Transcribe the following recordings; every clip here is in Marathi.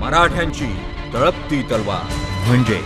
मराठ्यांची तळपती तलवार म्हणजे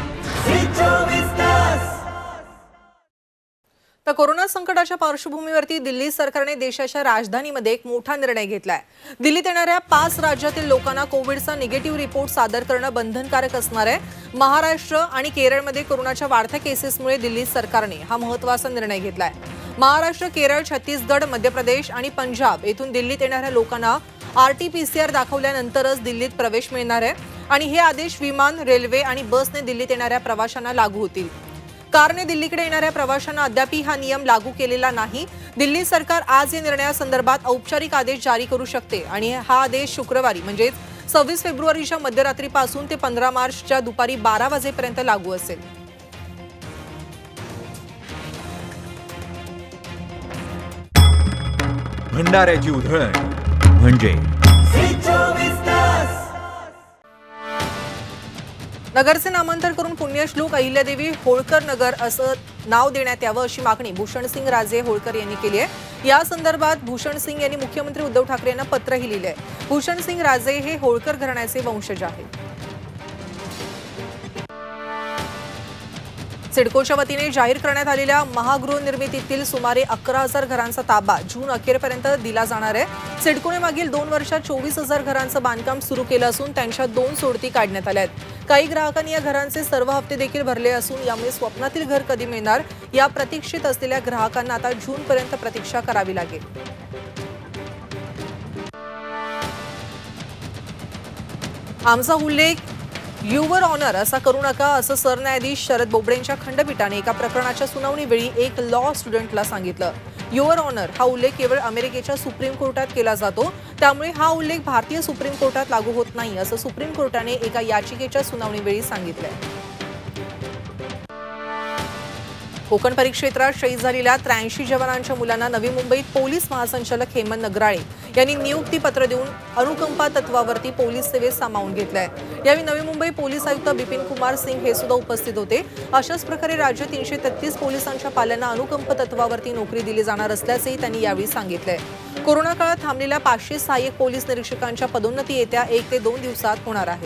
तर कोरोना संकटाच्या पार्श्वभूमीवरती दिल्ली सरकारने देशाच्या राजधानीमध्ये एक मोठा निर्णय घेतलाय। दिल्लीत येणाऱ्या 5 राज्यातील लोकांना कोविडचा निगेटिव्ह रिपोर्ट सादर करणं बंधनकारक असणार आहे। महाराष्ट्र आणि केरळमध्ये कोरोनाच्या वाढत्या केसेसमुळे दिल्ली सरकारने हा महत्त्वाचा निर्णय घेतलाय। महाराष्ट्र, केरळ, छत्तीसगड, मध्य प्रदेश आणि पंजाब येथून दिल्लीत येणाऱ्या लोकांना RT-PCR दाखवल्यानंतरच दिल्लीत प्रवेश मिळणार आहे आणि हे आदेश विमान, रेल्वे आणि बसने दिल्लीत येणाऱ्या प्रवाशांना लागू होतील। कारने दिल्लीकडे येणाऱ्या प्रवाशांना अद्याप हा नियम लागू केलेला नाही। दिल्ली सरकार आज या निर्णयासंदर्भात औपचारिक आदेश जारी करू शकते आणि हा आदेश शुक्रवारी म्हणजे 26 फेब्रुवारीच्या मध्यरात्रीपासून ते 15 मार्चच्या दुपारी 12 वाजेपर्यंत लागू असेल। भंडाऱ्याची उधळण म्हणजे नगरचे नामांतर करून पुण्यश्लोक अहिल्यादेवी होळकर नगर असं नाव देण्यात यावं अशी मागणी भूषणसिंग राजे होळकर यांनी केली आहे। या संदर्भात भूषणसिंग यांनी मुख्यमंत्री उद्धव ठाकरे यांना पत्रही लिहिले आहे। भूषणसिंग राजे हे होळकर घराण्याचे वंशज आहेत। सिडकोच्या वतीने जाहीर करण्यात आलेल्या महागृहनिर्मितीतील सुमारे 11,000 घरांचा ताबा जून अखेरपर्यंत दिला जाणार आहे। सिडकोने मागील 2 वर्षात 24,000 घरांचं बांधकाम सुरू केलं असून त्यांच्या 2 सोडती काढण्यात आल्या आहेत। काही ग्राहकांनी या घरांचे सर्व हप्ते देखील भरले असून यामुळे स्वप्नातील घर कधी मिळणार या प्रतीक्षेत असलेल्या ग्राहकांना आता जूनपर्यंत प्रतीक्षा करावी लागेल। आमचा उल्लेख युवर ऑनर असा करू नका असं सरन्यायाधीश शरद बोबडेंच्या खंडपीठाने एका प्रकरणाच्या सुनावणीवेळी एक लॉ स्टुडंटला सांगितलं। युवर ऑनर हा उल्लेख केवळ अमेरिकेच्या सुप्रीम कोर्टात केला जातो, त्यामुळे हा उल्लेख भारतीय सुप्रीम कोर्टात लागू होत नाही असं सुप्रीम कोर्टाने एका याचिकेच्या सुनावणीवेळी सांगितलंय। कोकण परिक्षेत्रात शहीद झालेल्या 83 जवानांच्या मुलांना नवी मुंबईत पोलीस महासंचालक हेमंत नगराळे यांनी नियुक्ती पत्र देऊन अनुकंपा तत्वावरती पोलीस सेवेत सामावून घेतलंय। यावेळी नवी मुंबई पोलीस आयुक्त बिपिन कुमार सिंग हे सुद्धा उपस्थित होते। अशाच प्रकारे राज्य 333 पोलिसांच्या पाल्यांना अनुकंप तत्वावरती नोकरी दिली जाणार असल्याचंही त्यांनी यावेळी सांगितलंय। कोरोना काळात थांबलेल्या 500 सहाय्यक पोलीस निरीक्षकांच्या पदोन्नती येत्या 1 ते 2 दिवसात होणार आहे।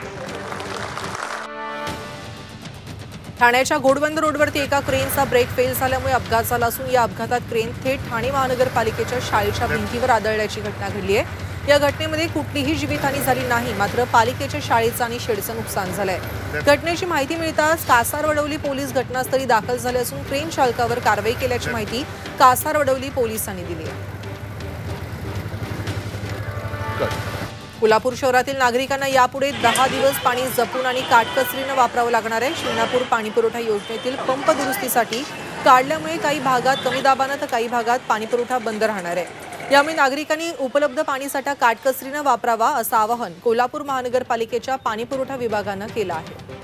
ठाण्याच्या घोडबंदर रोडवरती एका क्रेनचा ब्रेक फेल झाल्यामुळे अपघात झाला असून या अपघातात क्रेन थेट ठाणे महानगरपालिकेच्या शाळेच्या भिंतीवर आदळल्याची घटना घडली आहे। या घटनेमध्ये कुठलीही जीवितहानी झाली नाही, मात्र पालिकेच्या शाळेचं आणि शेडचं नुकसान झालंय। घटनेची माहिती मिळताच कासारवडवली पोलीस घटनास्थळी दाखल झाले असून क्रेन चालकावर कारवाई केल्याची माहिती कासारवडवली पोलिसांनी दिली आहे। कोल्हापूर शहरातील नागरिकांना यापुढे 10 दिवस पाणी जपून आणि काटकसरीने वापरावं लागणार आहे। शिंगणापूर पाणीपुरवठा योजनेतील पंप दुरुस्तीसाठी काढल्यामुळे काही भागात कमी दाबानं तर काही भागात पाणीपुरवठा बंद राहणार आहे। यामुळे नागरिकांनी उपलब्ध पाणीसाठा काटकसरीने वापरावा असं आवाहन कोल्हापूर महानगरपालिकेच्या पाणीपुरवठा विभागानं केलं आहे।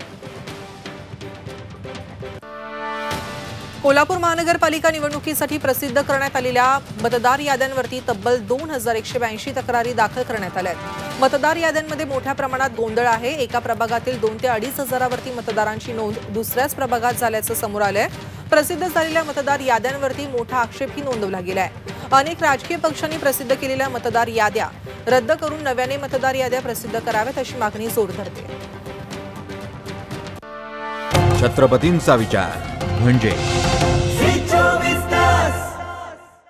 कोल्हापूर महानगरपालिका निवडणुकीसाठी प्रसिद्ध करण्यात आलेल्या मतदार याद्यांवरती तब्बल 2182 तक्रारी दाखल करण्यात आल्या आहेत। मतदार याद्यांमध्ये मोठ्या प्रमाणात गोंधळ आहे। एका प्रभागातील 2 ते 2.5 हजारावरती मतदारांची नोंद दुसऱ्याच प्रभागात झाल्याचं समोर आलंय। प्रसिद्ध झालेल्या मतदार याद्यांवरती मोठा आक्षेपही नोंदवला गेलाय। अनेक राजकीय पक्षांनी प्रसिद्ध केलेल्या मतदार याद्या रद्द करून नव्याने मतदार याद्या प्रसिद्ध कराव्यात अशी मागणी जोर धरते। छत्रपतींचा विचार म्हणजे